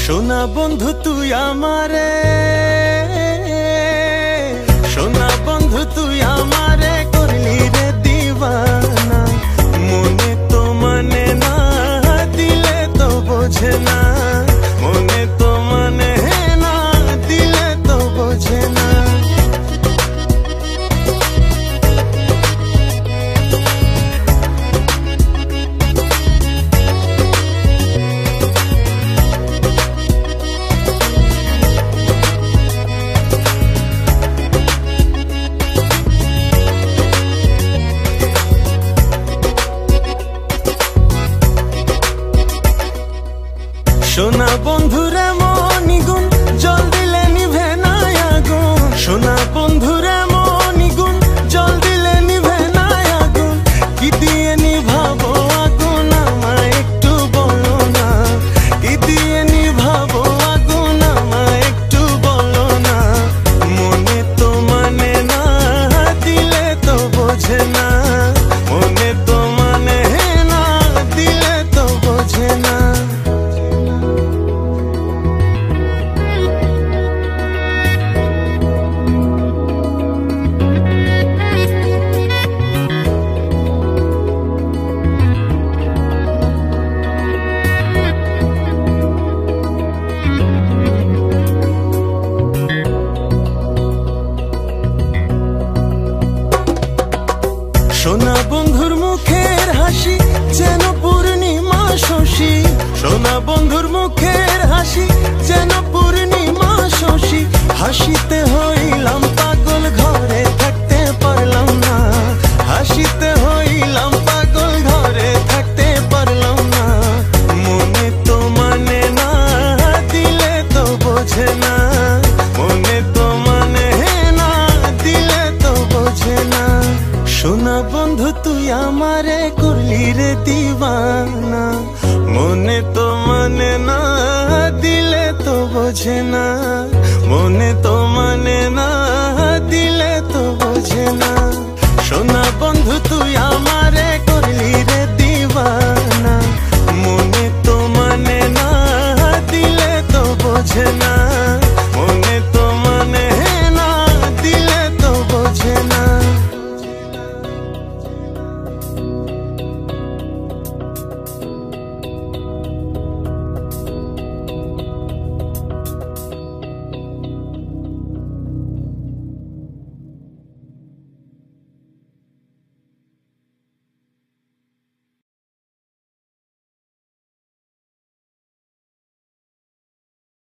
সোনা বন্ধু তুই আমারে, সোনা বন্ধু তুই আমারে করলি রে দিওয়ানা। মনে তো মানে না, দিলে তো বোঝে না। মনে তো মানে না, দিলে তো বোঝে না। সোনা বন্ধুরে মনিগুণ জল দিলে নিভে না আগুন। সোনা বন্ধুরে মনিগুণ জল দিলে নিভে না আগুন। কি দিয়ে নিভাবো আগুন আমায় একটু বলো না। কি দিয়ে নিভাবো আগুন আমায় একটু বলো না। মনে তো মানে না, দিলে তো বোঝে না। মনে তো মানে না, দিলে তো বোঝে না। সোনা বন্ধুর মুখের হাসি যেন পূর্ণিমা শশী। সোনা বন্ধুর মুখের হাসি যেন পূর্ণিমা শশী। হাসিতে হইলাম পাগল, ঘরে থাকতে পারলাম না। হাসিতে হইলাম পাগল, ঘরে থাকতে পারলাম না। মনে তো মানে না, দিলে তো বোঝে না। মনে তো মানে না, দিলে তো বোঝে না। সোনা বন্ধু তুই আমারে করলি রে দিওয়ানা। মনে তো মানে না, দিলে তো বোঝে না। মনে তো মানে না, দিলে তো